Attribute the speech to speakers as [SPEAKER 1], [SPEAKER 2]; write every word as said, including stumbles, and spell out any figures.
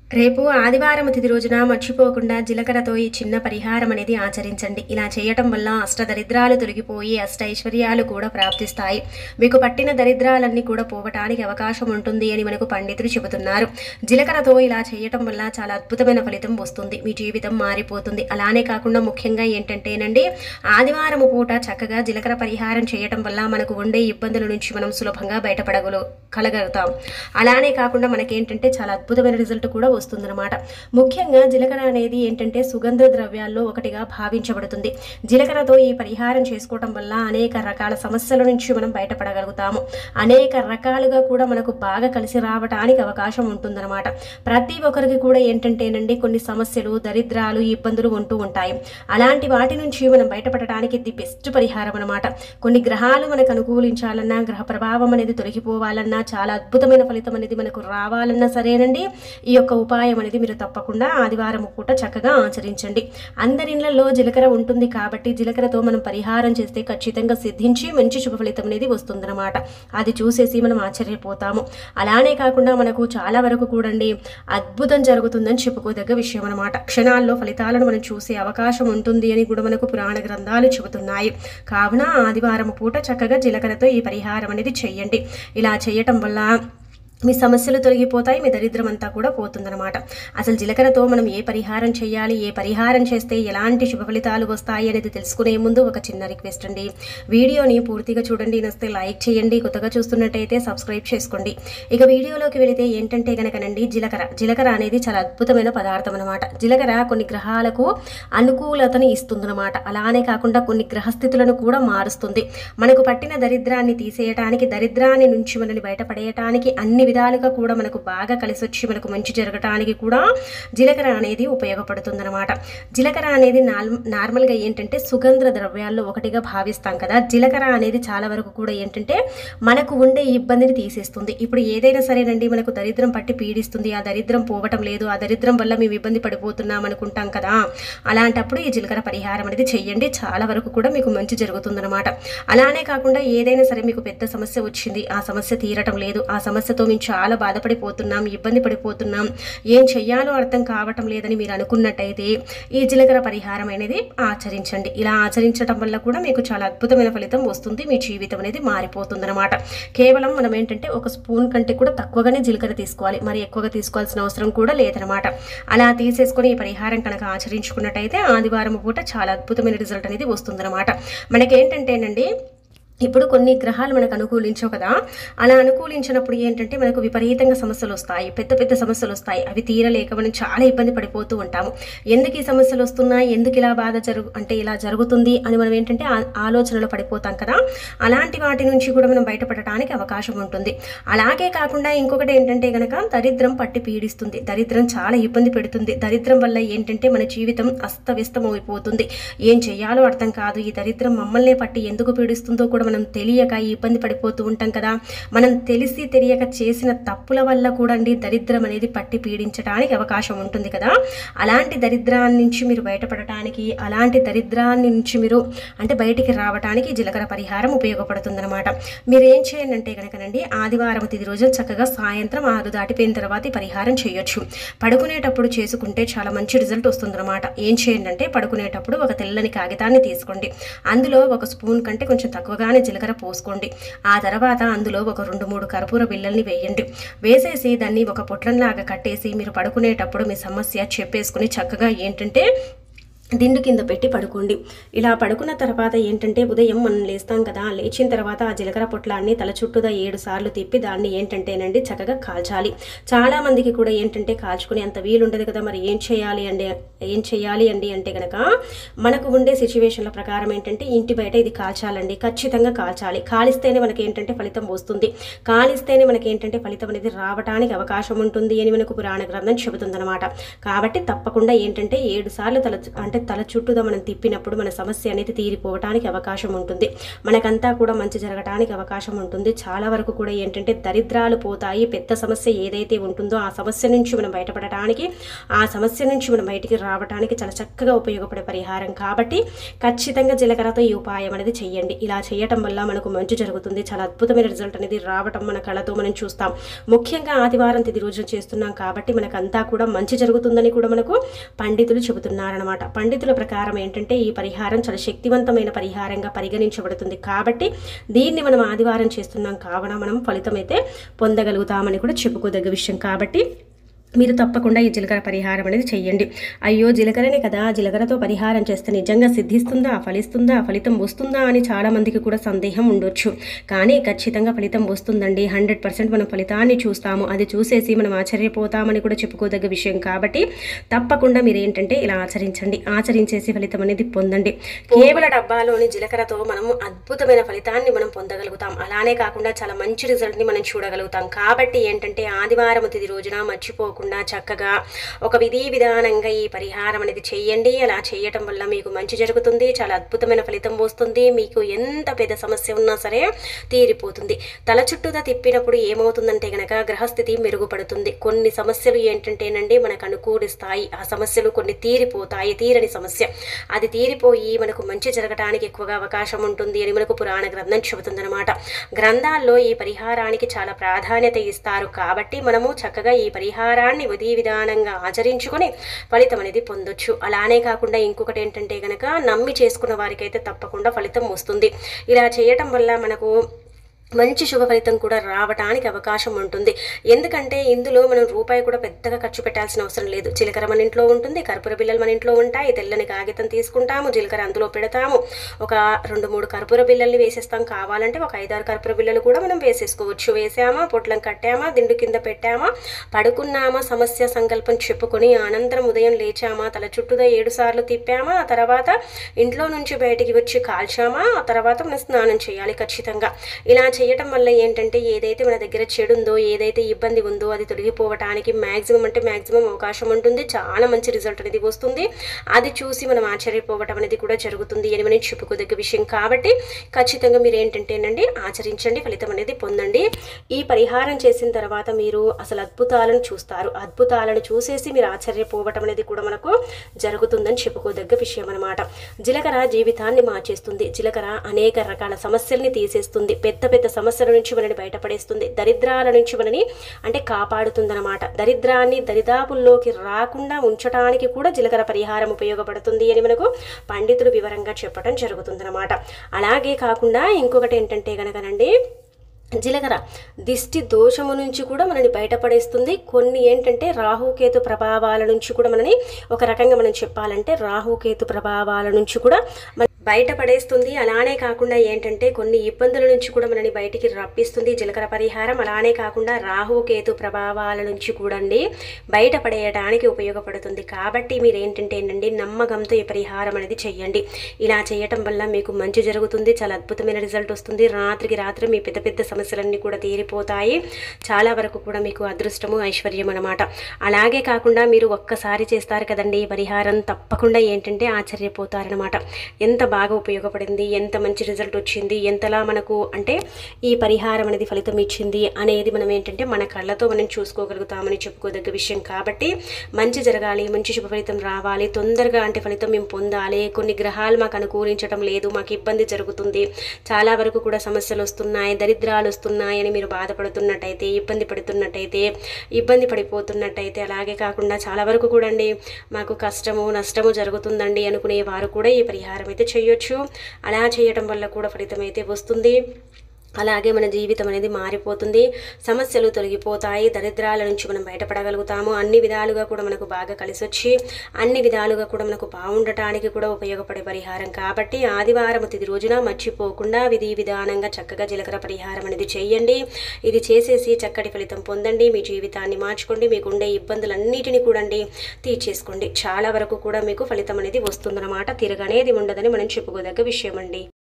[SPEAKER 1] రేపు ఆదివారం తిథి రోజున మర్చిపోకుండా జీలకర్రతో ఈ చిన్న పరిహారం అనేది ఆచరించండి. ఇలా చేయటం వల్ల అష్టదరిద్రాలు తొలగిపోయి అష్ట ఐశ్వర్యాలు కూడా ప్రాప్తిస్తాయి. మీకు పట్టిన దరిద్రాలన్నీ కూడా పోవటానికి అవకాశం ఉంటుంది అని మనకు పండితులు చెబుతున్నారు. జీలకర్రతో ఇలా చేయటం వల్ల చాలా అద్భుతమైన ఫలితం వస్తుంది. మీ జీవితం మారిపోతుంది. అలానే కాకుండా ముఖ్యంగా ఏంటంటేనండి, ఆదివారం పూట చక్కగా జీలకర్ర పరిహారం చేయటం వల్ల మనకు ఉండే ఇబ్బందుల నుంచి మనం సులభంగా బయటపడగలు కలగలుగుతాం. అలానే కాకుండా మనకేంటంటే చాలా అద్భుతమైన రిజల్ట్ కూడా వస్తుందన్నమాట. ముఖ్యంగా జీలకర్ర అనేది ఏంటంటే సుగంధ ద్రవ్యాల్లో ఒకటిగా భావించబడుతుంది. జీలకర్రతో ఈ పరిహారం చేసుకోవటం వల్ల అనేక రకాల సమస్యల నుంచి మనం బయటపడగలుగుతాము. అనేక రకాలుగా కూడా మనకు బాగా కలిసి రావటానికి అవకాశం ఉంటుందన్నమాట. ప్రతి ఒక్కరికి కూడా ఏంటంటేనండి కొన్ని సమస్యలు, దరిద్రాలు, ఇబ్బందులు ఉంటూ ఉంటాయి. అలాంటి వాటి నుంచి మనం బయటపడటానికి ది బెస్ట్ పరిహారం అనమాట. కొన్ని గ్రహాలు మనకు అనుకూలించాలన్నా, గ్రహ ప్రభావం అనేది తొలగిపోవాలన్నా, చాలా అద్భుతమైన ఫలితం అనేది మనకు రావాలన్నా సరేనండి, ఈ యొక్క ఉపాయం అనేది మీరు తప్పకుండా ఆదివారం పూట చక్కగా ఆచరించండి. అందరి ఇళ్లలో జీలకర్ర ఉంటుంది కాబట్టి జీలకర్రతో మనం పరిహారం చేస్తే ఖచ్చితంగా సిద్ధించి మంచి శుభ ఫలితం అనేది వస్తుందన్నమాట. అది చూసేసి మనం ఆశ్చర్యపోతాము. అలానే కాకుండా మనకు చాలా వరకు కూడండి అద్భుతం జరుగుతుందని చెప్పుకోదగ్గ విషయం అనమాట. క్షణాల్లో ఫలితాలను మనం చూసే అవకాశం ఉంటుంది అని కూడా మనకు పురాణ గ్రంథాలు చెబుతున్నాయి. కావున ఆదివారం పూట చక్కగా జీలకర్రతో ఈ పరిహారం అనేది చెయ్యండి. ఇలా చేయటం వల్ల మీ సమస్యలు తొలగిపోతాయి, మీ దరిద్రం అంతా కూడా పోతుందన్నమాట. అసలు జీలకర్రతో మనం ఏ పరిహారం చేయాలి, ఏ పరిహారం చేస్తే ఎలాంటి శుభ ఫలితాలు వస్తాయి అనేది తెలుసుకునే ముందు ఒక చిన్న రిక్వెస్ట్ అండి. వీడియోని పూర్తిగా చూడండి, నచ్చితే లైక్ చేయండి, కొత్తగా చూస్తున్నట్టయితే సబ్స్క్రైబ్ చేసుకోండి. ఇక వీడియోలోకి వెళితే ఏంటంటే కనుకనండి, జీలకర్ర జీలకర్ర అనేది చాలా అద్భుతమైన పదార్థం అనమాట. జీలకర్ర కొన్ని గ్రహాలకు అనుకూలతను ఇస్తుందన్నమాట. అలానే కాకుండా కొన్ని గ్రహస్థితులను కూడా మారుస్తుంది. మనకు పట్టిన దరిద్రాన్ని తీసేయటానికి, దరిద్రాన్ని నుంచి మనల్ని బయటపడేయటానికి, అన్ని విధాలుగా కూడా మనకు బాగా కలిసి వచ్చి మనకు మంచి జరగటానికి కూడా జీలకర్ర అనేది ఉపయోగపడుతుంది అనమాట. జీలకర్ర అనేది నార్మల్గా ఏంటంటే సుగంధ ద్రవ్యాల్లో ఒకటిగా భావిస్తాం కదా. జీలకర్ర అనేది చాలా వరకు కూడా ఏంటంటే మనకు ఉండే ఇబ్బందిని తీసేస్తుంది. ఇప్పుడు ఏదైనా సరేనండి, మనకు దరిద్రం పట్టి పీడిస్తుంది, ఆ దరిద్రం పోవటం లేదు, ఆ దరిద్రం వల్ల మేము ఇబ్బంది పడిపోతున్నాం అనుకుంటాం కదా. అలాంటప్పుడు ఈ జీలకర్ర పరిహారం అనేది చెయ్యండి. చాలా వరకు కూడా మీకు మంచి జరుగుతుందన్నమాట. అలానే కాకుండా ఏదైనా సరే మీకు పెద్ద సమస్య వచ్చింది, ఆ సమస్య తీరటం లేదు, ఆ సమస్యతో మేము చాలా బాధపడిపోతున్నాం, ఇబ్బంది పడిపోతున్నాం, ఏం చెయ్యాలో అర్థం కావటం లేదని మీరు అనుకున్నట్టయితే ఈ జీలకర్ర పరిహారం అనేది ఆచరించండి. ఇలా ఆచరించడం వల్ల కూడా మీకు చాలా అద్భుతమైన ఫలితం వస్తుంది. మీ జీవితం అనేది మారిపోతుంది అనమాట. కేవలం మనం ఏంటంటే ఒక స్పూన్ కంటే కూడా తక్కువగానే జీలకర్ర తీసుకోవాలి, మరి ఎక్కువగా తీసుకోవాల్సిన అవసరం కూడా లేదనమాట. అలా తీసేసుకొని ఈ పరిహారం కనుక ఆచరించుకున్నట్టయితే ఆదివారం పూట చాలా అద్భుతమైన రిజల్ట్ అనేది వస్తుందన్నమాట. మనకేంటంటేనండి ఇప్పుడు కొన్ని గ్రహాలు మనకు అనుకూలించవు కదా. అలా అనుకూలించినప్పుడు ఏంటంటే మనకు విపరీతంగా సమస్యలు వస్తాయి, పెద్ద పెద్ద సమస్యలు వస్తాయి. అవి తీరలేక మనం చాలా ఇబ్బంది పడిపోతూ ఉంటాము. ఎందుకు ఈ సమస్యలు వస్తున్నాయి, ఎందుకు ఇలా బాధ జరుగు అంటే ఇలా జరుగుతుంది అని మనం ఏంటంటే ఆలోచనలో పడిపోతాం కదా. అలాంటి వాటి నుంచి కూడా మనం బయటపడటానికి అవకాశం ఉంటుంది. అలాగే కాకుండా ఇంకొకటి ఏంటంటే కనుక దరిద్రం పట్టి పీడిస్తుంది, దరిద్రం చాలా ఇబ్బంది పెడుతుంది. దరిద్రం వల్ల ఏంటంటే మన జీవితం అస్తవ్యస్తం అయిపోతుంది. ఏం చెయ్యాలో అర్థం కాదు. ఈ దరిద్రం మమ్మల్నే పట్టి ఎందుకు పీడిస్తుందో కూడా మనం తెలియక ఇబ్బంది పడిపోతూ ఉంటాం కదా. మనం తెలిసి తెలియక చేసిన తప్పుల వల్ల కూడా అండి దరిద్రం అనేది పట్టి పీడించడానికి అవకాశం ఉంటుంది కదా. అలాంటి దరిద్రాన్ని నుంచి మీరు బయటపడటానికి, అలాంటి దరిద్రాన్ని నుంచి మీరు అంటే బయటికి రావడానికి జీలకర్ర పరిహారం ఉపయోగపడుతుంది అనమాట. మీరు ఏం చేయండి అంటే కనుకనండి, ఆదివారం తిది రోజు చక్కగా సాయంత్రం ఆరు దాటిపోయిన తర్వాత ఈ పరిహారం చేయొచ్చు. పడుకునేటప్పుడు చేసుకుంటే చాలా మంచి రిజల్ట్ వస్తుందన్నమాట. ఏం చేయండి అంటే పడుకునేటప్పుడు ఒక తెల్లని కాగితాన్ని తీసుకోండి. అందులో ఒక స్పూన్ కంటే కొంచెం తక్కువగానే జీలకర్ర పోసుకోండి. ఆ తర్వాత అందులో ఒక రెండు మూడు కర్పూర బిళ్ళల్ని వేయండి. వేసేసి దాన్ని ఒక పొట్లంలాగా కట్టేసి మీరు పడుకునేటప్పుడు మీ సమస్య చెప్పేసుకుని చక్కగా ఏంటంటే దిండు కింద పెట్టి పడుకోండి. ఇలా పడుకున్న తర్వాత ఏంటంటే ఉదయం మనం లేస్తాం కదా, లేచిన తర్వాత ఆ జీలకర్ర పొట్లాన్ని తల చుట్టూదా ఏడు సార్లు తిప్పి దాన్ని ఏంటంటేనండి చక్కగా కాల్చాలి. చాలా మందికి కూడా ఏంటంటే కాల్చుకునే అంత వీలు ఉండదు కదా. మరి ఏం చేయాలి అండి ఏం చేయాలి అండి అంటే కనుక మనకు ఉండే సిచ్యువేషన్ల ప్రకారం ఏంటంటే ఇంటి బయట ఇది కాల్చాలండి. ఖచ్చితంగా కాల్చాలి. కాలిస్తేనే మనకి ఏంటంటే ఫలితం వస్తుంది. కాలిస్తేనే మనకి ఏంటంటే ఫలితం అనేది రావడానికి అవకాశం ఉంటుంది అని మనకు పురాణ గ్రంథం చెబుతుందన్నమాట. కాబట్టి తప్పకుండా ఏంటంటే ఏడు సార్లు తల అంటే అంటే తల చుట్టూదా మనం తిప్పినప్పుడు మన సమస్య అనేది తీరిపోవడానికి అవకాశం ఉంటుంది, మనకంతా కూడా మంచి జరగడానికి అవకాశం ఉంటుంది. చాలా వరకు కూడా ఏంటంటే దరిద్రాలు పోతాయి. పెద్ద సమస్య ఏదైతే ఉంటుందో ఆ సమస్య నుంచి మనం బయటపడటానికి, ఆ సమస్య నుంచి మనం బయటికి రావడానికి చాలా చక్కగా ఉపయోగపడే పరిహారం కాబట్టి ఖచ్చితంగా జీలకర్రతో ఈ ఉపాయం అనేది చేయండి. ఇలా చేయటం వల్ల మనకు మంచి జరుగుతుంది. చాలా అద్భుతమైన రిజల్ట్ అనేది రావటం మన కళ్ళతో మనం చూస్తాం. ముఖ్యంగా ఆదివారం తిది రోజున చేస్తున్నాం కాబట్టి మనకంతా కూడా మంచి జరుగుతుందని కూడా మనకు పండితులు చెబుతున్నారనమాట. పండితుల ప్రకారం ఏంటంటే ఈ పరిహారం చాలా శక్తివంతమైన పరిహారంగా పరిగణించబడుతుంది కాబట్టి దీన్ని మనం ఆదివారం చేస్తున్నాం కావున మనం ఫలితం అయితే పొందగలుగుతామని కూడా చెప్పుకోదగ్గ విషయం కాబట్టి మీరు తప్పకుండా ఈ జీలకర్ర పరిహారం అనేది చెయ్యండి. అయ్యో జీలకర్రనే కదా, జీలకర్రతో పరిహారం చేస్తే నిజంగా సిద్ధిస్తుందా, ఫలిస్తుందా, ఫలితం వస్తుందా అని చాలామందికి కూడా సందేహం ఉండొచ్చు. కానీ ఖచ్చితంగా ఫలితం వస్తుందండి. హండ్రెడ్ పర్సెంట్ మనం ఫలితాన్ని చూస్తాము. అది చూసేసి మనం ఆశ్చర్యపోతామని కూడా చెప్పుకోదగ్గ విషయం కాబట్టి తప్పకుండా మీరు ఏంటంటే ఇలా ఆచరించండి. ఆచరించేసి ఫలితం అనేది పొందండి. కేవల డబ్బాలోని జీలకర్రతో మనము అద్భుతమైన ఫలితాన్ని మనం పొందగలుగుతాం. అలానే కాకుండా చాలా మంచి రిజల్ట్ని మనం చూడగలుగుతాం. కాబట్టి ఏంటంటే ఆదివారం తిది రోజున మర్చిపో చక్కగా ఒక విధి విధానంగా ఈ పరిహారం అనేది చేయండి. అలా చేయటం వల్ల మీకు మంచి జరుగుతుంది. చాలా అద్భుతమైన ఫలితం వస్తుంది. మీకు ఎంత పెద్ద సమస్య ఉన్నా సరే తీరిపోతుంది. తల చుట్టూదా తిప్పినప్పుడు ఏమవుతుందంటే గనక గ్రహస్థితి మెరుగుపడుతుంది. కొన్ని సమస్యలు ఏంటంటేనండి మనకు అనుకూలిస్తాయి. ఆ సమస్యలు కొన్ని తీరిపోతాయి. తీరని సమస్య అది తీరిపోయి మనకు మంచి జరగడానికి ఎక్కువగా అవకాశం ఉంటుంది అని మనకు పురాణ గ్రంథం చెబుతుంది అనమాట. గ్రంథాల్లో ఈ పరిహారానికి చాలా ప్రాధాన్యత ఇస్తారు కాబట్టి మనము చక్కగా ఈ పరిహారాన్ని విధి విధానంగా ఆచరించుకొని ఫలితం అనేది పొందొచ్చు. అలానే కాకుండా ఇంకొకటి ఏంటంటే గనక నమ్మి చేసుకున్న వారికైతే తప్పకుండా ఫలితం వస్తుంది. ఇలా చేయటం వల్ల మనకు మంచి శుభ ఫలితం కూడా రావడానికి అవకాశం ఉంటుంది. ఎందుకంటే ఇందులో మనం రూపాయి కూడా పెద్దగా ఖర్చు పెట్టాల్సిన అవసరం లేదు. జీలకర్ర మన ఇంట్లో ఉంటుంది, కర్పూర బిళ్ళలు మన ఇంట్లో ఉంటాయి, తెల్లని కాగితం తీసుకుంటాము, జీలకర్ర అందులో పెడతాము, ఒక రెండు మూడు కర్పూర బిళ్ళల్ని వేసేస్తాం. కావాలంటే ఒక ఐదారు కర్పూర బిళ్ళలు కూడా మనం వేసేసుకోవచ్చు. వేసామా, పొట్లం కట్టామా, దిండు కింద పెట్టామా, పడుకున్నామా, సమస్య సంకల్పం చెప్పుకొని అనంతరం ఉదయం లేచామా, తల చుట్టూదా ఏడు సార్లు తిప్పామా, ఆ తర్వాత ఇంట్లో నుంచి బయటికి వచ్చి కాల్చామా, ఆ తర్వాత మనం స్నానం చేయాలి ఖచ్చితంగా. ఇలా చేయటం వల్ల ఏంటంటే ఏదైతే మన దగ్గర చెడు ఉందో, ఏదైతే ఇబ్బంది ఉందో అది తొలగిపోవటానికి మ్యాక్సిమం అంటే మ్యాక్సిమం అవకాశం ఉంటుంది. చాలా మంచి రిజల్ట్ అనేది వస్తుంది. అది చూసి మనం ఆశ్చర్యపోవటం అనేది కూడా జరుగుతుంది అని మనం చెప్పుకోదగ్గ విషయం కాబట్టి ఖచ్చితంగా మీరు ఏంటంటేనండి ఆచరించండి, ఫలితం అనేది పొందండి. ఈ పరిహారం చేసిన తర్వాత మీరు అసలు అద్భుతాలను చూస్తారు. అద్భుతాలను చూసేసి మీరు ఆశ్చర్యపోవటం అనేది కూడా మనకు జరుగుతుందని చెప్పుకోదగ్గ విషయం అనమాట. జీలకర్ర జీవితాన్ని మార్చేస్తుంది. జీలకర్ర అనేక రకాల సమస్యల్ని తీసేస్తుంది. పెద్ద పెద్ద సమస్యల నుంచి మనని బయటపడేస్తుంది. దరిద్రాల నుంచి మనని అంటే కాపాడుతుందన్నమాట. దరిద్రాన్ని దరిదాపుల్లోకి రాకుండా ఉంచడానికి కూడా జీలకర్ర పరిహారం ఉపయోగపడుతుంది అని మనకు పండితులు వివరంగా చెప్పడం జరుగుతుందన్నమాట. అలాగే కాకుండా ఇంకొకటి ఏంటంటే గనకనండి జీలకర్ర దిష్టి దోషము నుంచి కూడా మనని బయటపడేస్తుంది. కొన్ని ఏంటంటే రాహుకేతు ప్రభావాల నుంచి కూడా మనని ఒక రకంగా మనం చెప్పాలంటే రాహుకేతు ప్రభావాల నుంచి కూడా బయటపడేస్తుంది. అలానే కాకుండా ఏంటంటే కొన్ని ఇబ్బందుల నుంచి కూడా మనని బయటికి రప్పిస్తుంది జీలకర్ర పరిహారం. అలానే కాకుండా రాహుకేతు ప్రభావాల నుంచి కూడా బయటపడేయడానికి ఉపయోగపడుతుంది. కాబట్టి మీరు ఏంటంటే ఏంటండి నమ్మకంతో ఈ పరిహారం అనేది చెయ్యండి. ఇలా చేయటం వల్ల మీకు మంచి జరుగుతుంది. చాలా అద్భుతమైన రిజల్ట్ వస్తుంది. రాత్రికి రాత్రి మీ పెద్ద పెద్ద సమస్యలన్నీ కూడా తీరిపోతాయి. చాలా వరకు కూడా మీకు అదృష్టము ఐశ్వర్యం అనమాట. అలాగే కాకుండా మీరు ఒక్కసారి చేస్తారు కదండి ఈ పరిహారం, తప్పకుండా ఏంటంటే ఆశ్చర్యపోతారనమాట. ఎంత బాగా ఉపయోగపడింది, ఎంత మంచి రిజల్ట్ వచ్చింది, ఎంతలా మనకు అంటే ఈ పరిహారం అనేది ఫలితం ఇచ్చింది అనేది మనం ఏంటంటే మన కళ్ళతో మనం చూసుకోగలుగుతామని చెప్పుకోదగ్గ విషయం కాబట్టి మంచి జరగాలి, మంచి శుభ ఫలితం రావాలి, తొందరగా అంటే ఫలితం మేము పొందాలి. కొన్ని గ్రహాలు మాకు అనుకూలించడం లేదు, మాకు ఇబ్బంది జరుగుతుంది, చాలా వరకు కూడా సమస్యలు వస్తున్నాయి, దరిద్రాలు వస్తున్నాయి అని మీరు బాధపడుతున్నట్టయితే, ఇబ్బంది పడుతున్నట్టయితే, ఇబ్బంది పడిపోతున్నట్టయితే, అలాగే కాకుండా చాలా వరకు కూడా అండి మాకు కష్టము నష్టము జరుగుతుందండి అనుకునే వారు కూడా ఈ పరిహారం అయితే చేయొచ్చు. అలా చేయటం వల్ల కూడా ఫలితం అయితే వస్తుంది. అలాగే మన జీవితం అనేది మారిపోతుంది, సమస్యలు తొలగిపోతాయి, దరిద్రాల నుంచి మనం బయటపడగలుగుతాము. అన్ని విధాలుగా కూడా మనకు బాగా కలిసి వచ్చి అన్ని విధాలుగా కూడా మనకు బాగుండటానికి కూడా ఉపయోగపడే పరిహారం కాబట్టి ఆదివారం తిది రోజున మర్చిపోకుండా విధి విధానంగా చక్కగా జీలకర్ర పరిహారం అనేది చేయండి. ఇది చేసేసి చక్కటి ఫలితం పొందండి, మీ జీవితాన్ని మార్చుకోండి, మీకుండే ఇబ్బందులన్నిటిని కూడా తీర్చేసుకోండి. చాలా వరకు కూడా మీకు ఫలితం అనేది వస్తుందన్నమాట. తిరగనేది ఉండదని మనం చెప్పుకోదగ్గ విషయం అండి.